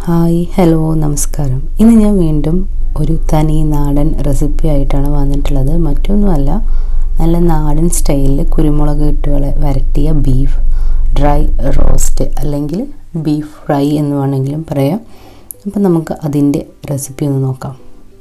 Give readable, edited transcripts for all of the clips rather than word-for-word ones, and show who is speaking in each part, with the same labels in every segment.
Speaker 1: Hi hello നമസ്കാരം. ഇന്ന് ഞാൻ വീണ്ടും ഒരു തനി നാടൻ റെസിപ്പി ആയിട്ടാണ് വന്നിട്ടുള്ളത്. മറ്റൊന്നുമല്ല, നല്ല നാടൻ സ്റ്റൈലിൽ കുരുമുളക് ഇട്ട് വരട്ടിയ ബീഫ് ഡ്രൈ റോസ്റ്റ് അല്ലെങ്കിൽ ബീഫ് ഫ്രൈ എന്ന് വേണമെങ്കിലും പറയാം. അപ്പം നമുക്ക് അതിൻ്റെ റെസിപ്പി ഒന്ന് നോക്കാം.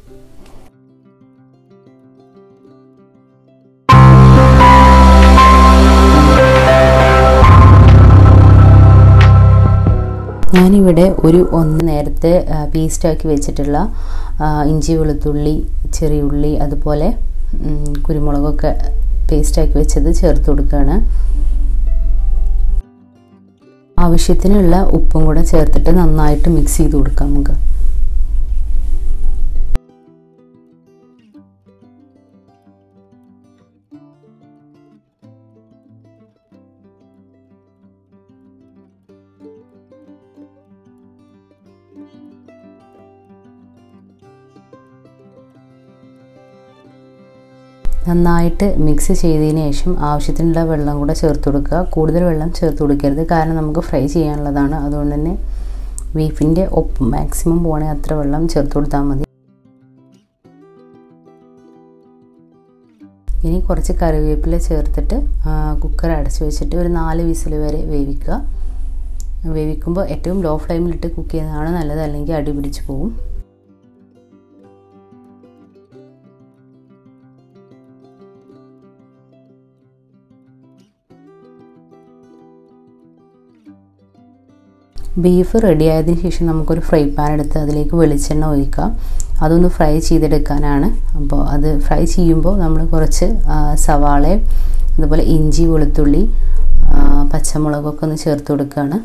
Speaker 1: ഞാനിവിടെ ഒന്ന് നേരത്തെ പേസ്റ്റാക്കി വെച്ചിട്ടുള്ള ഇഞ്ചി വെളുത്തുള്ളി ചെറിയുള്ളി അതുപോലെ കുരുമുളകൊക്കെ പേസ്റ്റാക്കി വെച്ചത് ചേർത്ത് കൊടുക്കുകയാണ്. ആവശ്യത്തിനുള്ള ഉപ്പും കൂടെ ചേർത്തിട്ട് നന്നായിട്ട് മിക്സ് ചെയ്ത് കൊടുക്കാം നമുക്ക്. നന്നായിട്ട് മിക്സ് ചെയ്തതിന് ശേഷം ആവശ്യത്തിനുള്ള വെള്ളം കൂടെ ചേർത്ത് കൊടുക്കുക. കൂടുതൽ വെള്ളം ചേർത്ത് കൊടുക്കരുത്, കാരണം നമുക്ക് ഫ്രൈ ചെയ്യാനുള്ളതാണ്. അതുകൊണ്ട് തന്നെ ബീഫിൻ്റെ ഒപ്പം മാക്സിമം പോകണേ അത്ര വെള്ളം ചേർത്ത് കൊടുത്താൽ മതി. ഇനി കുറച്ച് കറിവേപ്പില ചേർത്തിട്ട് കുക്കർ അടച്ച് വെച്ചിട്ട് ഒരു 4 വിസിൽ വരെ വേവിക്കുക. വേവിക്കുമ്പോൾ ഏറ്റവും ലോ ഫ്ലെയിമിലിട്ട് കുക്ക് ചെയ്യുന്നതാണ് നല്ലത്, അല്ലെങ്കിൽ അടി പിടിച്ച് പോകും. ബീഫ് റെഡി ആയതിനു ശേഷം നമുക്കൊരു ഫ്രൈ പാൻ എടുത്ത് അതിലേക്ക് വെളിച്ചെണ്ണ ഒഴിക്കാം. അതൊന്ന് ഫ്രൈ ചെയ്തെടുക്കാനാണ്. അപ്പോൾ അത് ഫ്രൈ ചെയ്യുമ്പോൾ നമ്മൾ കുറച്ച് സവാളയും അതുപോലെ ഇഞ്ചി വെളുത്തുള്ളി പച്ചമുളകൊക്കെ ഒന്ന് ചേർത്ത് കൊടുക്കുകയാണ്.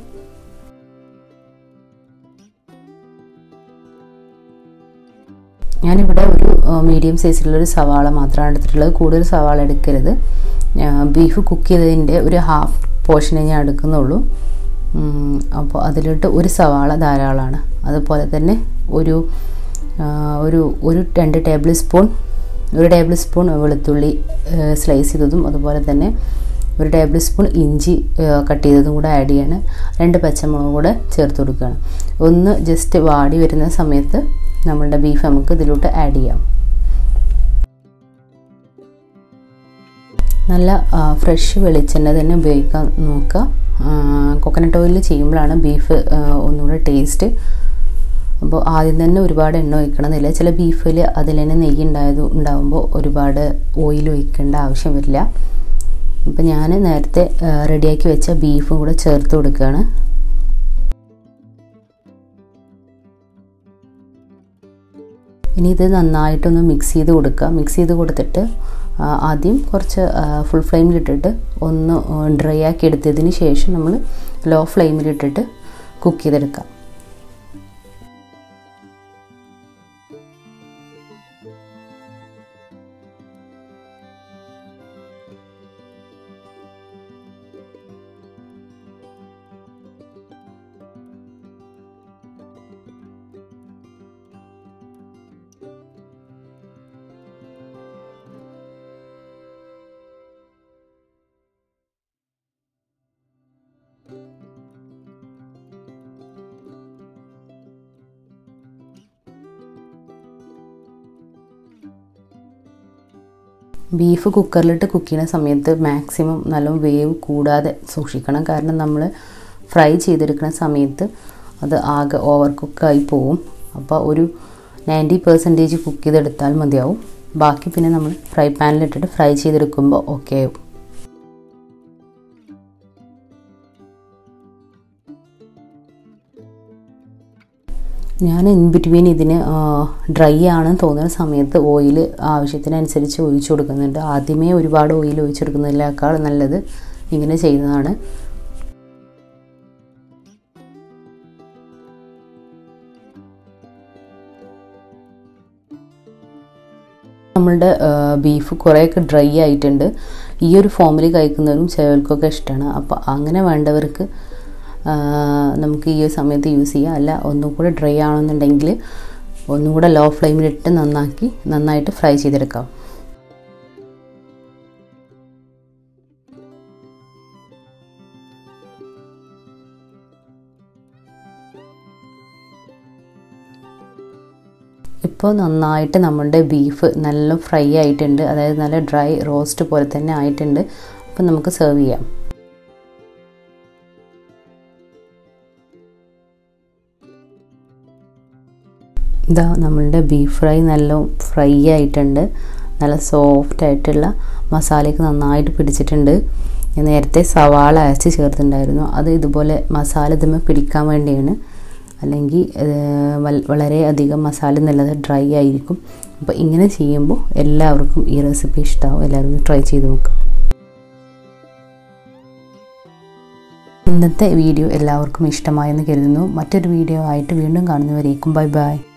Speaker 1: ഞാനിവിടെ ഒരു മീഡിയം സൈസിലുള്ളൊരു സവാള മാത്രമാണ് എടുത്തിട്ടുള്ളത്. കൂടുതൽ സവാള എടുക്കരുത്. ബീഫ് കുക്ക് ചെയ്തതിൻ്റെ ഒരു ഹാഫ് പോർഷനേ ഞാൻ എടുക്കുന്നുള്ളൂ. അപ്പോൾ അതിലോട്ട് ഒരു സവാള ധാരാളമാണ്. അതുപോലെ തന്നെ ഒരു 2 ടേബിൾ സ്പൂൺ വെളുത്തുള്ളി സ്ലൈസ് ചെയ്തതും അതുപോലെ തന്നെ 1 ടേബിൾ സ്പൂൺ ഇഞ്ചി കട്ട് ചെയ്തതും കൂടെ ആഡ് ചെയ്യാണ്. 2 പച്ചമുളക് കൂടെ ചേർത്ത് കൊടുക്കുകയാണ്. ഒന്ന് ജസ്റ്റ് വാടി വരുന്ന സമയത്ത് നമ്മളുടെ ബീഫ് നമുക്ക് ഇതിലോട്ട് ആഡ് ചെയ്യാം. നല്ല ഫ്രഷ് വെളിച്ചെണ്ണ തന്നെ ഉപയോഗിക്കാൻ നോക്കുക. കോക്കനട്ട് ഓയിലിൽ ചെയ്യുമ്പോഴാണ് ബീഫ് ഒന്നുകൂടെ ടേസ്റ്റ്. അപ്പോൾ ആദ്യം തന്നെ ഒരുപാട് എണ്ണ ഒഴിക്കണമെന്നില്ല. ചില ബീഫിൽ അതിൽ തന്നെ നെയ്യ് ഉണ്ടാകുമ്പോൾ ഒരുപാട് ഓയിൽ ഒഴിക്കേണ്ട ആവശ്യം വരില്ല. അപ്പോൾ ഞാൻ നേരത്തെ റെഡിയാക്കി വെച്ച ബീഫും കൂടെ ചേർത്ത് കൊടുക്കുകയാണ്. ഇനി ഇത് നന്നായിട്ടൊന്ന് മിക്സ് ചെയ്ത് കൊടുക്കുക. മിക്സ് ചെയ്ത് കൊടുത്തിട്ട് ആദ്യം കുറച്ച് ഫുൾ ഫ്ലെയിമിലിട്ടിട്ട് ഒന്ന് ഡ്രൈ ആക്കി എടുത്തതിന് ശേഷം നമ്മൾ ലോ ഫ്ലെയിമിലിട്ടിട്ട് കുക്ക് ചെയ്തെടുക്കാം. ബീഫ് കുക്കറിലിട്ട് കുക്ക് ചെയ്യുന്ന സമയത്ത് മാക്സിമം നല്ല വേവ് കൂടാതെ സൂക്ഷിക്കണം. കാരണം നമ്മൾ ഫ്രൈ ചെയ്തെടുക്കുന്ന സമയത്ത് അത് ആകെ ഓവർ കുക്കായി പോവും. അപ്പോൾ ഒരു 90% കുക്ക് ചെയ്തെടുത്താൽ മതിയാവും. ബാക്കി പിന്നെ നമ്മൾ ഫ്രൈ പാനിലിട്ടിട്ട് ഫ്രൈ ചെയ്തെടുക്കുമ്പോൾ ഓക്കെ ആവും. ഞാൻ ഇൻ ബിറ്റ്വീൻ ഇതിന് ഡ്രൈ ആണെന്ന് തോന്നുന്ന സമയത്ത് ഓയിൽ ആവശ്യത്തിനനുസരിച്ച് ഒഴിച്ചു കൊടുക്കുന്നുണ്ട്. ആദ്യമേ ഒരുപാട് ഓയിൽ ഒഴിച്ചു കൊടുക്കുന്നതിനേക്കാൾ നല്ലത് ഇങ്ങനെ ചെയ്യുന്നതാണ്. നമ്മളുടെ ബീഫ് കുറേയൊക്കെ ഡ്രൈ ആയിട്ടുണ്ട്. ഈ ഒരു ഫോമിൽ കഴിക്കുന്നവരും ചിലർക്കൊക്കെ ഇഷ്ടമാണ്. അപ്പോൾ അങ്ങനെ വേണ്ടവർക്ക് നമുക്ക് ഈ ഒരു സമയത്ത് യൂസ് ചെയ്യാം. അല്ല ഒന്നും കൂടെ ഡ്രൈ ആണെന്നുണ്ടെങ്കിൽ ഒന്നും കൂടെ ലോ ഫ്ലെയിമിലിട്ട് നന്നായിട്ട് ഫ്രൈ ചെയ്തെടുക്കാം. ഇപ്പോൾ നന്നായിട്ട് നമ്മളുടെ ബീഫ് നല്ല ഫ്രൈ ആയിട്ടുണ്ട്, അതായത് നല്ല ഡ്രൈ റോസ്റ്റ് പോലെ തന്നെ ആയിട്ടുണ്ട്. അപ്പോൾ നമുക്ക് സെർവ് ചെയ്യാം. ഇതാ നമ്മളുടെ ബീഫ് ഫ്രൈ നല്ല ഫ്രൈ ആയിട്ടുണ്ട്, നല്ല സോഫ്റ്റ് ആയിട്ടുള്ള മസാലയ്ക്ക് നന്നായിട്ട് പിടിച്ചിട്ടുണ്ട്. ഞാൻ നേരത്തെ സവാള അരച്ച് ചേർത്തിട്ടുണ്ടായിരുന്നു, അത് ഇതുപോലെ മസാല ഇതുമ്മേ പിടിക്കാൻ വേണ്ടിയാണ്. അല്ലെങ്കിൽ വളരെ അധികം മസാല എന്നുള്ളത് ഡ്രൈ ആയിരിക്കും. അപ്പോൾ ഇങ്ങനെ ചെയ്യുമ്പോൾ എല്ലാവർക്കും ഈ റെസിപ്പി ഇഷ്ടമാവും. എല്ലാവരും ട്രൈ ചെയ്ത് നോക്കുക. ഇന്നത്തെ വീഡിയോ എല്ലാവർക്കും ഇഷ്ടമായെന്ന് കരുതുന്നു. മറ്റൊരു വീഡിയോ ആയിട്ട് വീണ്ടും കാണുന്നവരേക്കും ബൈ ബൈ.